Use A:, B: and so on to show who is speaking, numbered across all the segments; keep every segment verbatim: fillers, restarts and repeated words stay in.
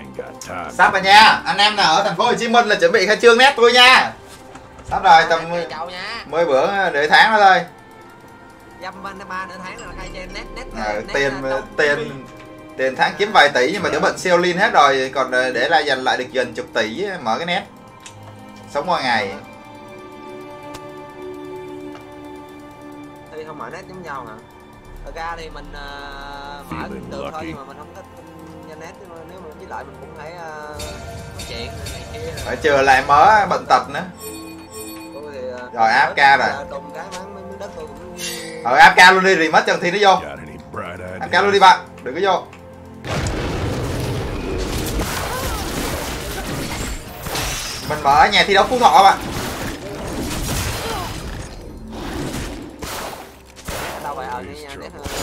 A: Sắp rồi nha, anh em nào ở thành phố Hồ Chí Minh là chuẩn bị khai trương net tôi nha. Sắp rồi, tầm mười bữa nửa tháng nữa thôi.
B: Dăm ba nửa tháng là khai trên net net.
A: Ừ, tiền tiền tiền tháng kiếm vài tỷ nhưng mà đứa bận siêu lean hết rồi, còn để lại dành lại được gần chục tỷ mở cái net. Sống qua ngày.
B: Thì không mở net giống nhau hả? Thật ra thì mình uh, mở cũng được thôi nhưng mà mình không thích trên net, nhưng mà nếu mà với lại mình cũng phải uh, nói chuyện này kia.
A: Phải chờ lại mở bận tật nữa.
B: Thì, uh,
A: rồi áp ca rồi.
B: Đùng cái bán mấy miếng đất tôi cũng.
A: Rồi áp ca luôn đi, rồi mất chân thì nó vô. Áp ca luôn đi bạn, đừng có vô. Mình mở nhà thi đấu Phú Thọ bạn.
B: Đâu phải ở nhà net hơn.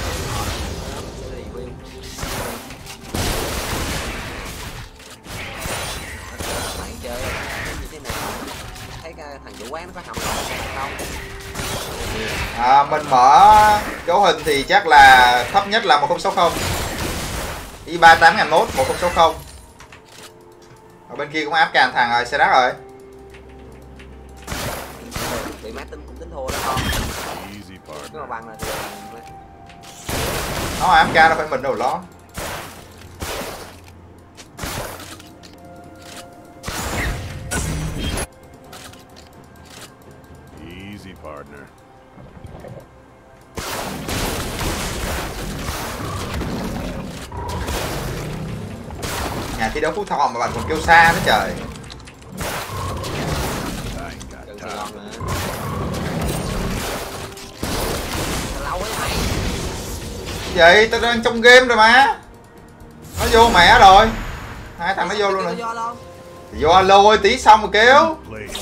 B: Bạn chơi như thế nào? Thấy cái thằng chủ quán nó có hỏng không?
A: À, mình mở cấu hình thì chắc là thấp nhất là một không sáu không. i ba tám nghìn mốt một không sáu không. Ở bên kia cũng áp càn thằng rồi, xe đắt rồi.
B: Bị máy tính cũng tính thua đó không? Cái mà bằng là thì
A: nó áp ca nó phải mình đâu lo.
C: Easy partner.
A: Nhà thi đấu Phú Thọ mà bạn còn kêu xa nữa trời. Vậy tao đang trong game rồi mà. Nó vô mẹ rồi. Hai thằng nó vô luôn rồi. Vô alo ơi, tí xong rồi kêu.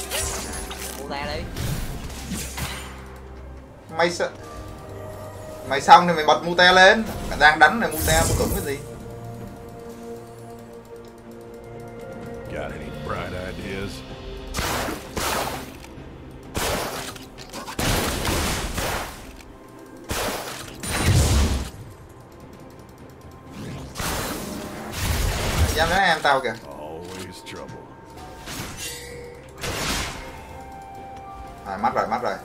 A: Mày sợ. Mày xong thì mày bật mute lên. Mày đang đánh này mute mua tưởng cái gì.
C: Got any bright ideas?
A: Dám nói em tao kìa.
C: Always trouble.
A: À, mất rồi, mất rồi.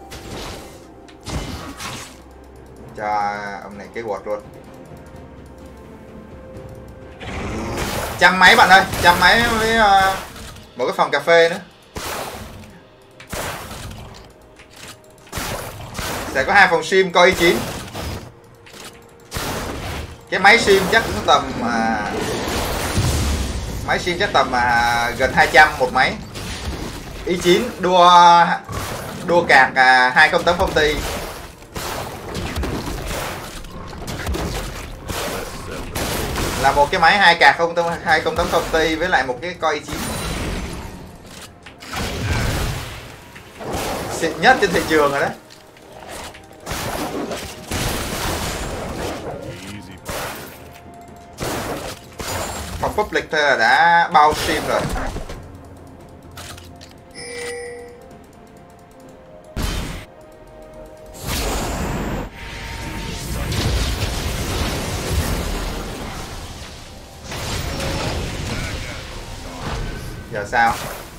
A: Cho ông này cái quạt luôn. Trăm máy bạn ơi, trăm máy với uh, một cái phòng cà phê nữa. Sẽ có hai phòng sim coi i chín. Cái máy sim chắc cũng tầm uh, máy sim chắc tầm uh, gần hai trăm một máy. i chín đua đua cạc uh, hai không tám công ty. Là một cái máy hai cạc hai không tám công ty với lại một cái coi i chín. Xịn nhất trên thị trường rồi đấy. Phòng public thôi là đã bao sim rồi. Giờ sao?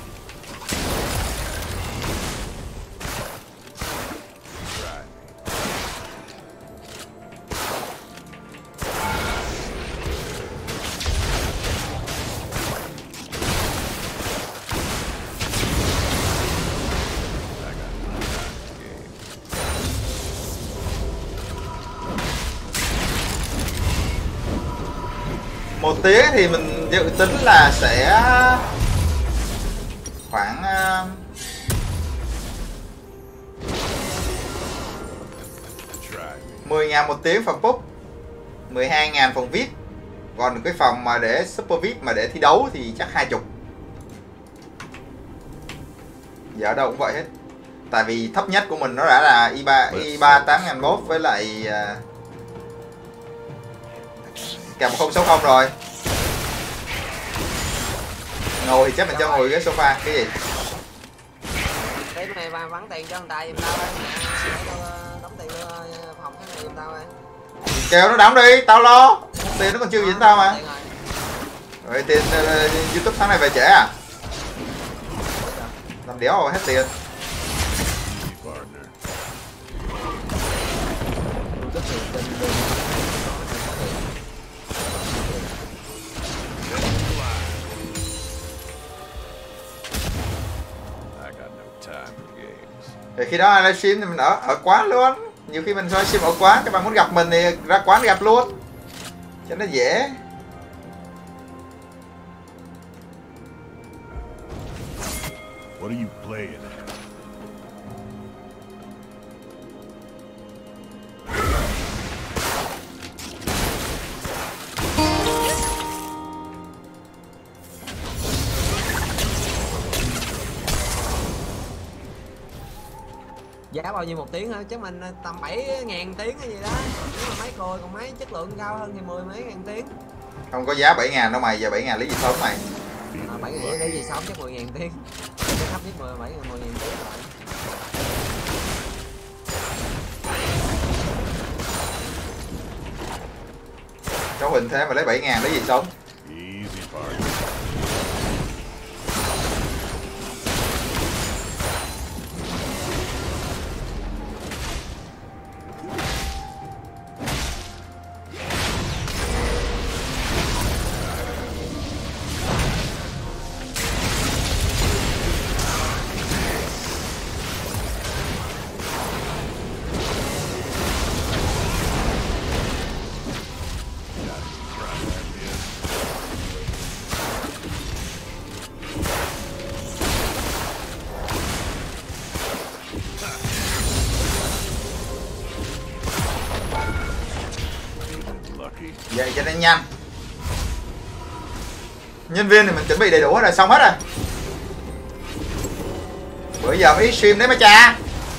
A: Một tiếng thì mình dự tính là sẽ khoảng mười ngàn một tiếng phòng pub, mười hai ngàn phòng vê i pê. Còn cái phòng mà để super vê i pê mà để thi đấu thì chắc hai mươi. Giờ ở đâu cũng vậy hết. Tại vì thấp nhất của mình nó đã là i ba i ba tám nghìn mốt với lại uh, cả một không sáu không rồi. Ngồi thì chắc mình cho ngồi cái sofa. Cái gì?
B: Cái này vắng tiền cho người ta giùm tao đóng tiền phòng cái này giùm tao.
A: Kêu nó đóng đi, tao lo. Tiền nó còn chưa dính tao mà. Rồi tiền uh, YouTube tháng này về trễ à? Làm đéo rồi hết tiền.
C: Easy, partner.
B: Rất tiền trên bên.
C: I got no time for games.
A: Thì khi đó livestream thì mình ở ở quán luôn. Nhiều khi mình livestream ở quán, các bạn muốn gặp mình thì ra quán gặp luôn. Cho nó dễ.
C: What are you playing at?
B: Giá bao nhiêu một tiếng hả? Chắc mình tầm bảy ngàn tiếng hay gì đó. Nếu mà máy cồi còn máy chất lượng cao hơn thì mười mấy ngàn tiếng.
A: Không có giá bảy ngàn đâu mày, giờ bảy ngàn lấy gì sống mày.
B: À, bảy ngàn lấy gì sống chắc mười ngàn tiếng. Cái thấp nhất mười bảy ngàn mười ngàn tiếng lại.
A: Cháu Huỳnh thế mà lấy bảy ngàn lấy gì sống.
C: Easy, partner. Lucky.
A: Vậy cho nên nhanh. Nhân viên thì mình chuẩn bị đầy đủ hết rồi, xong hết rồi. Bữa giờ mới stream đấy mấy cha.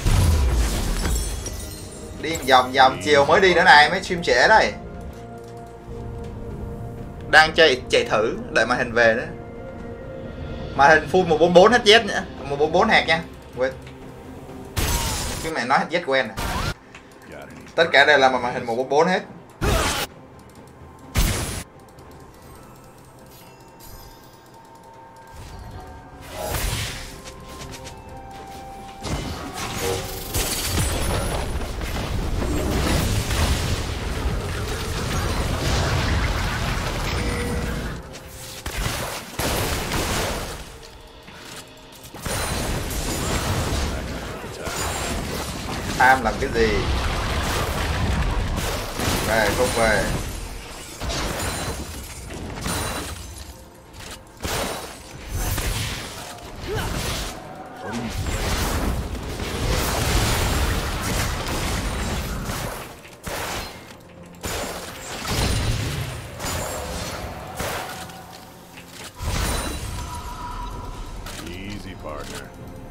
A: Đi vòng vòng chiều mới đi nữa này, mới stream trễ đây. Đang chạy chạy thử đợi màn hình về nữa. Màn hình full một bốn bốn hết Z nữa, một bốn bốn hạt nha. Quên. Cái mẹ nói hết Z quen.
C: Got any
A: Tất cả đều là màn hình một bốn bốn hết. Tham làm cái gì? Về không về.
C: What are you playing? Easy, partner.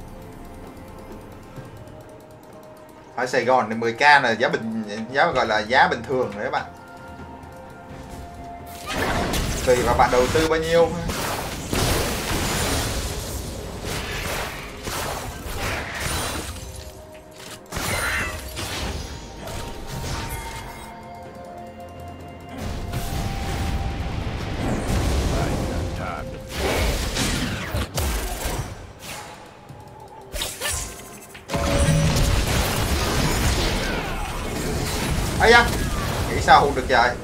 A: Ở Sài Gòn thì mười k là giá bình, giá gọi là giá bình thường đấy các bạn. Tùy vào bạn đầu tư bao nhiêu.
C: I ain't got time to
A: Ây da, nghĩ sao hụt được trời.
C: let's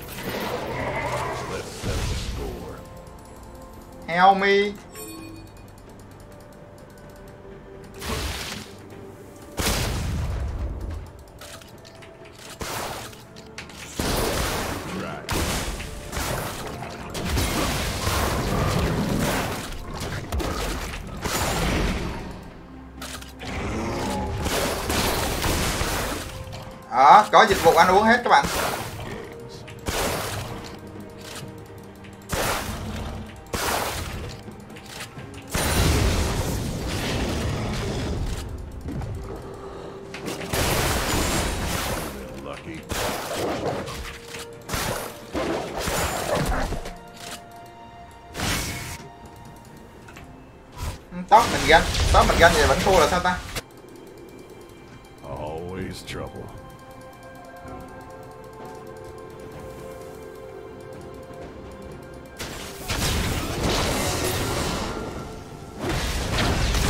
C: settle the score.
A: Help me.
C: Right.
A: Đó, có dịch vụ ăn uống hết các bạn.
C: Games. Lucky.
A: Tóc mình ganh, tóc mình ganh vậy vẫn thua là sao ta?
C: Always trouble.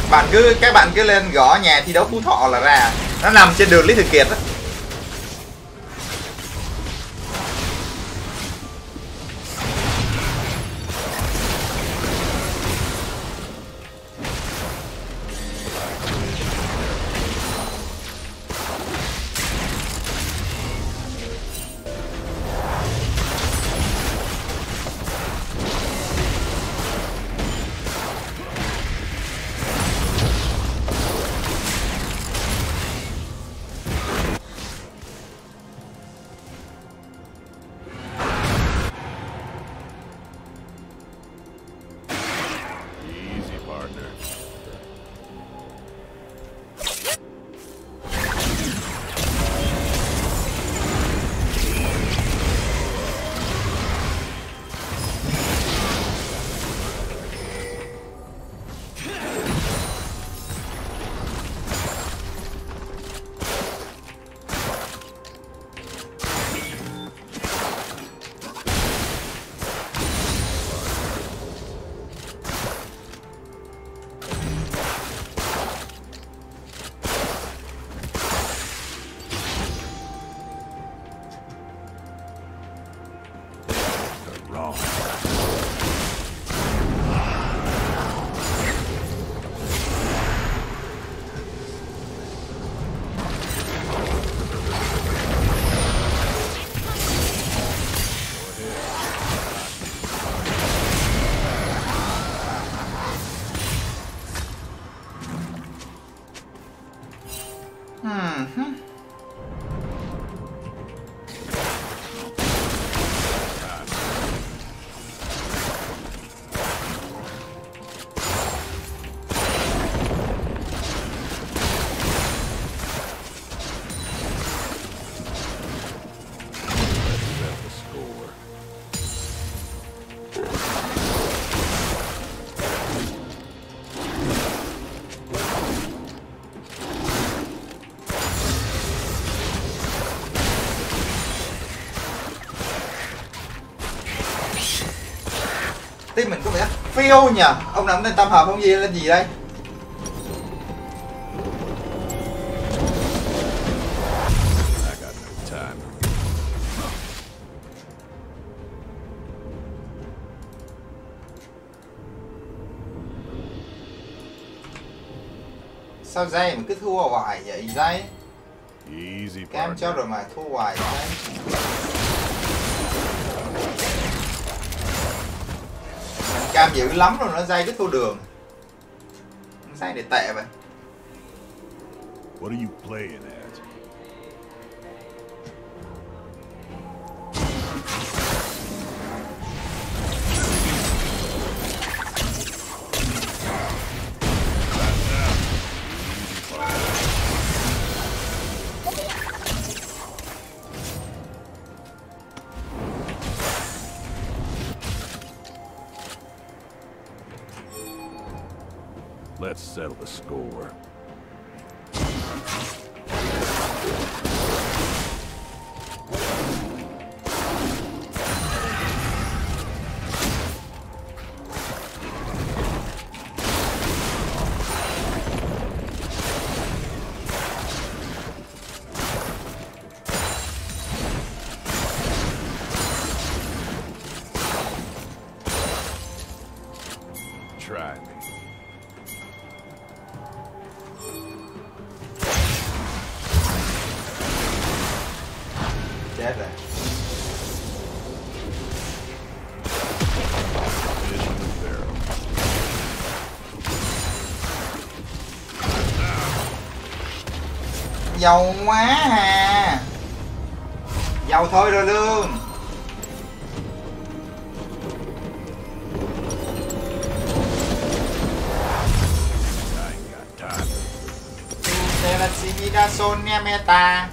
A: Bạn cứ các bạn cứ lên gõ nhà thi đấu Phú Thọ là ra. Nó nằm trên đường Lý Thường Kiệt đó.
C: Easy, partner. The wrong.
A: Ừm.
C: Set the score.
A: Team mình có vẻ phiêu nhỉ. Ông nằm lên tam hợp không gì lên gì đây?
C: I got no time.
A: Sao dây mà cứ thua hoài vậy dây?
C: Easy,
A: Cam cho
C: partner.
A: rồi mà thua hoài dây. Cam dữ lắm rồi, nó dây cứ thua đường. Dây để tệ vậy.
C: What are you playing at? Let's settle the score. Try me.
A: Chết rồi.
C: Fish in the barrel.
A: Giàu quá à. Giàu thôi rồi lương.
C: I ain't got time.
A: Đây là Shimidason nha meta.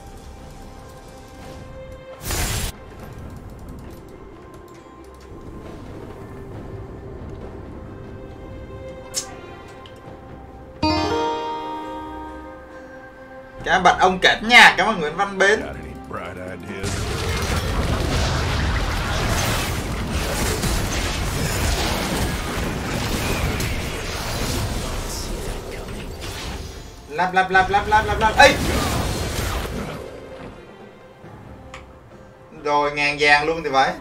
A: Cảm ơn bạn ông Cảnh nha, cảm ơn Nguyễn Văn Bến.
C: Got any bright ideas?
A: Lap lap lap lap lap lap lap. Ê! Rồi ngàn vàng luôn thì phải.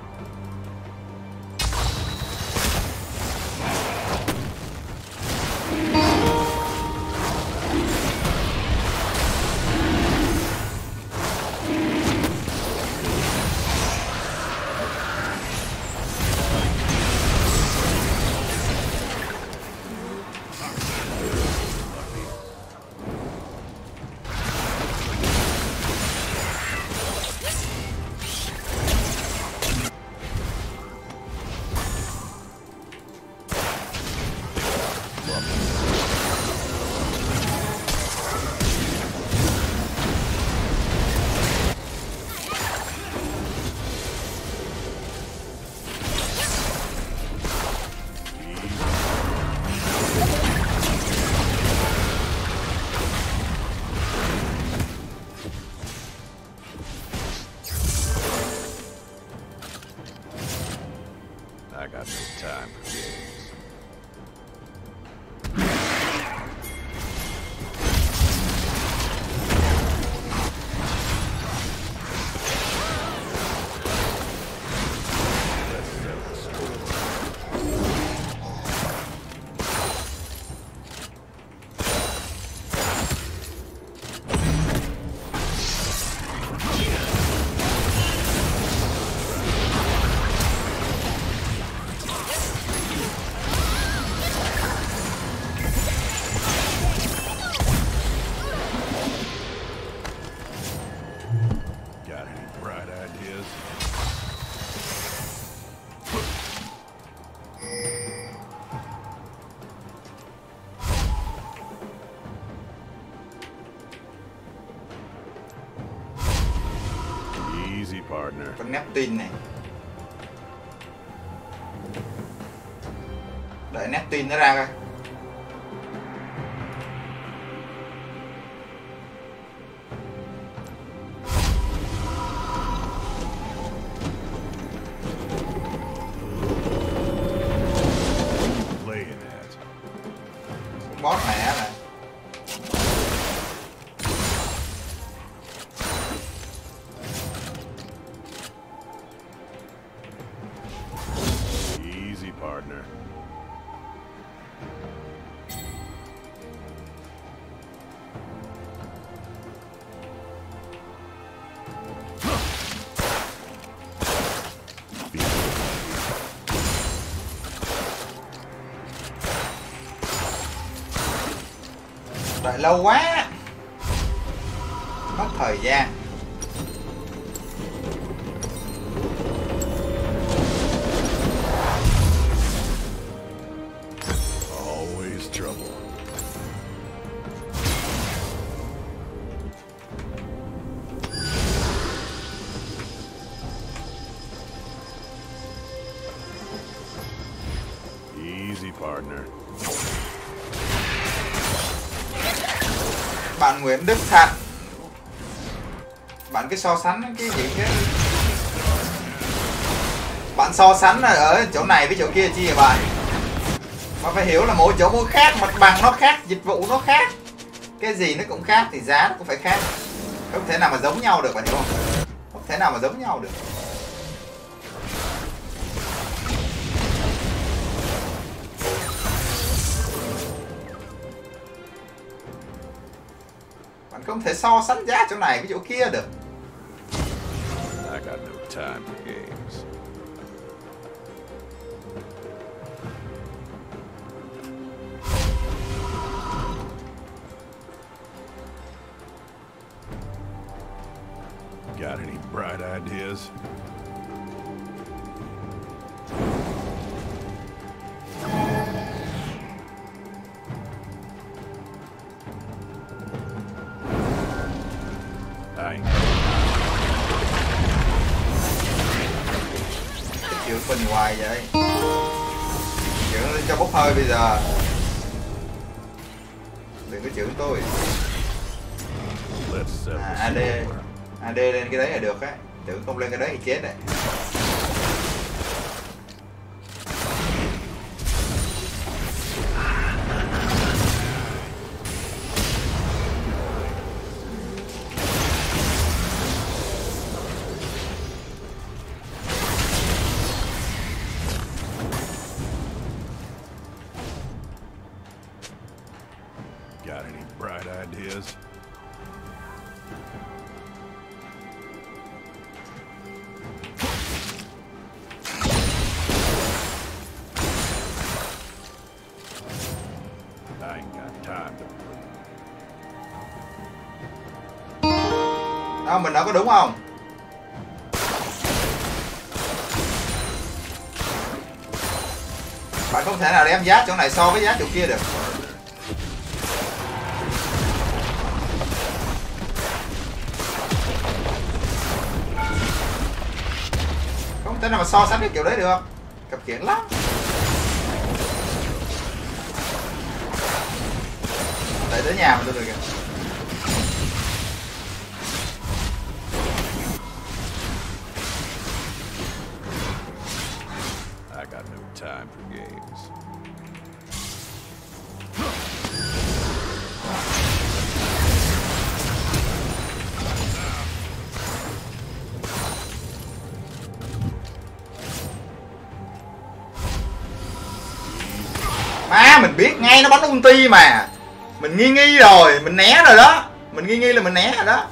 C: I got no time for games. Got any bright ideas? Easy, partner.
A: Con Neptune này. Đợi Neptune nó ra coi.
C: Playing at.
A: Boss mẹ này.
C: Easy, partner.
A: Đợi lâu quá. Mất thời gian.
C: Always trouble. Easy, partner.
A: Bạn Nguyễn Đức Thạnh, bạn cứ so sánh cái gì thế? Bạn so sánh ở chỗ này với chỗ kia chi vậy bạn? Mà phải hiểu là mỗi chỗ mỗi khác, mặt bằng nó khác, dịch vụ nó khác, cái gì nó cũng khác thì giá nó cũng phải khác, không thể nào mà giống nhau được, bạn hiểu không? Không thể nào mà giống nhau được. Bạn không thể so sánh giá chỗ này với chỗ kia được.
C: I got no time for games. Got any bright ideas? I ain't
A: Chịu phình hoài vậy. Chịu lên cho bốc hơi bây giờ. Đừng có chịu tôi.
C: Let's settle
A: À,
C: this
A: a đê
C: score.
A: a đê lên cái đấy là được á. Tưởng không lên cái đấy thì chết đấy.
C: is. I ain't got time to play.
A: Đâu, mình đã có đúng không? Bạn không thể nào đem giá chỗ này so với giá chỗ kia được. Không thể nào mà so sánh cái kiểu đấy được. Cặp kiển lắm. Đợi tới nhà mình tôi rồi kìa.
C: I got no time for games.
A: Má, mình biết ngay nó bắn ulti mà. Mình nghi nghi rồi, mình né rồi đó. Mình nghi nghi là mình né rồi đó.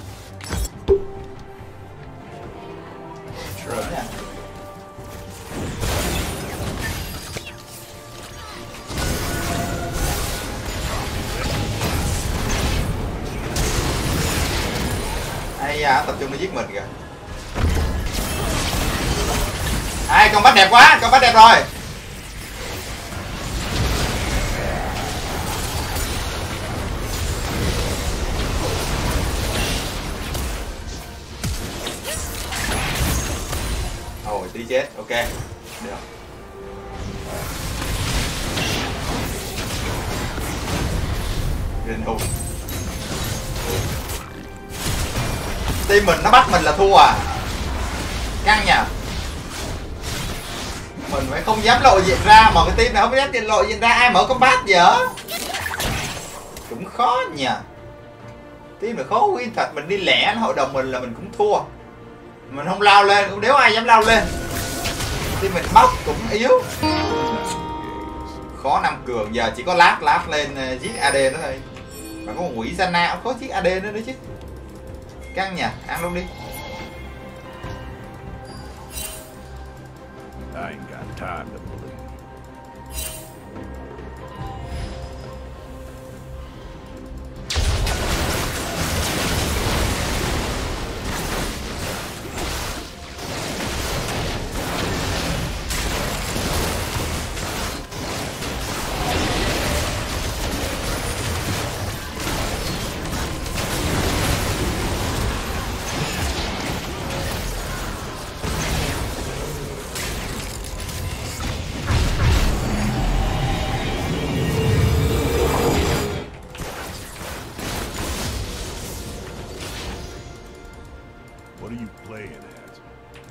A: Ai da, tập trung để giết mình kìa. Ai, con bắt đẹp quá, con bắt đẹp rồi. Ôi, tí chết, ok. Được. Rình hùng. Team mình nó bắt mình là thua à. Căng nhờ. Mình phải không dám lộ diện ra, mà cái team này không dám lộ diện ra, ai mở combat vậy? Cũng khó nhờ. Team này khó win thật, mình đi lẻ hội đồng mình là mình cũng thua. Mình không lao lên, cũng nếu ai dám lao lên. Team mình bóc cũng yếu. Khó năm cường, giờ chỉ có lát lát lên giết a đê nữa thôi. Mà có một quỷ Sana cũng có chiếc a đê nữa nữa chứ. Căng nhỉ, ăn luôn đi.
C: I ain't got time to play. What are you playing at?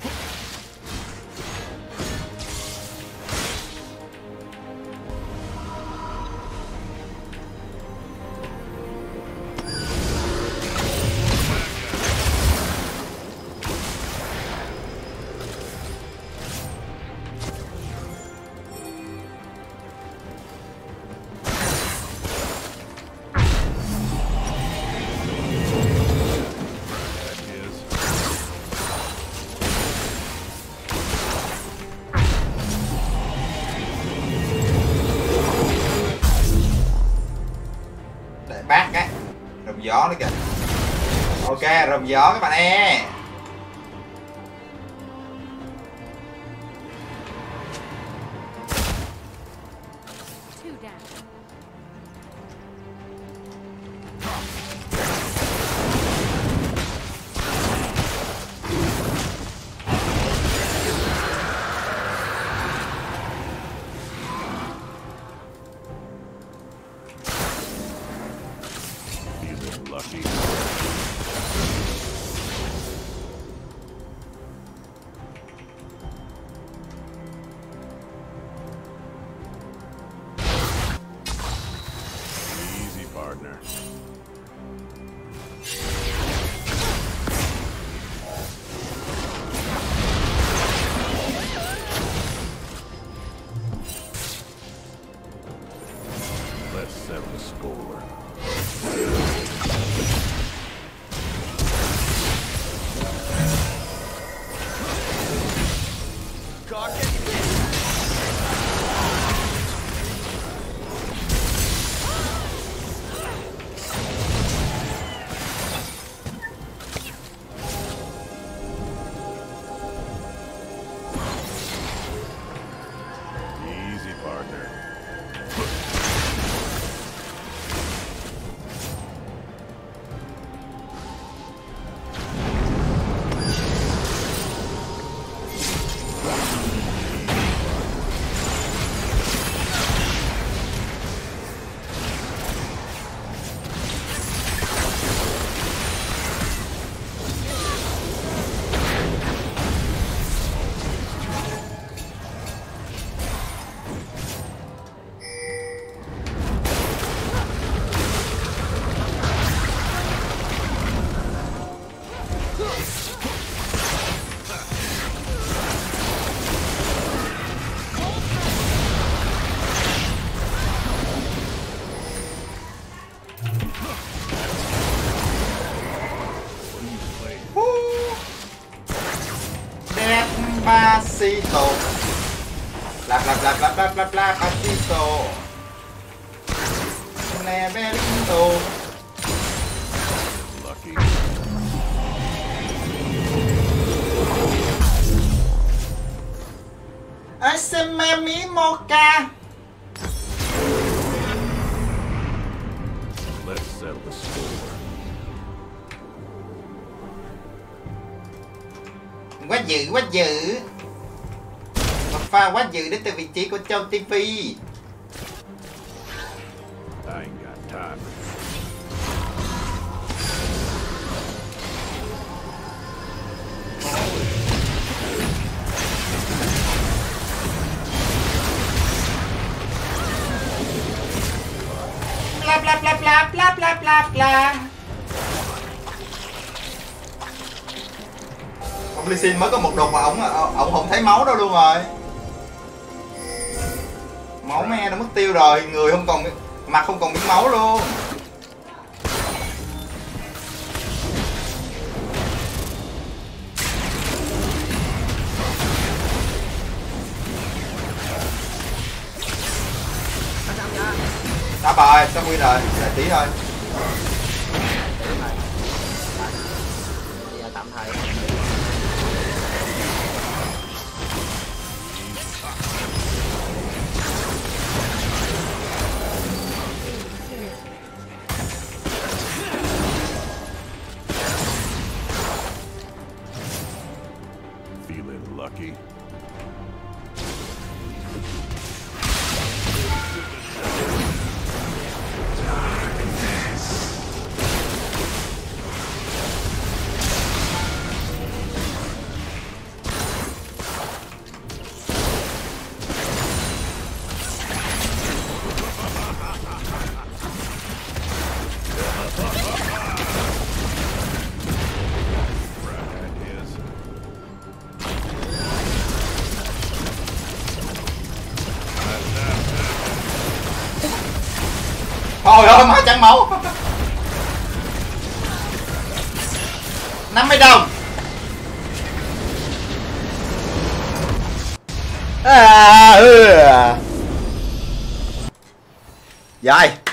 A: Bác cái rồng gió nữa kìa. Ok, rồng gió các bạn e.
C: Feeling lucky.
A: Despacito. Bla bla bla bla bla bla bla Pasito. Neverito.
C: Lucky.
A: Aseme mi mocha.
C: Let's settle the score.
A: Quá dữ, quá dữ. Một pha quá dữ đến từ vị trí của Châu ti vi.
C: I ain't got time.
A: Bla bla bla bla bla bla bla bla. Ông Lee Sin mới có một đột mà ổng ổng không thấy máu đâu luôn rồi. Máu me nó mất tiêu rồi, người không còn, mặt không còn miếng máu luôn. Đã rồi, xong nguyên rồi, lại tí thôi.
B: Bây giờ tạm thời.
C: Feeling lucky.
A: Thôi ơi, má trắng máu. năm mươi đồng. À, ừ. Rồi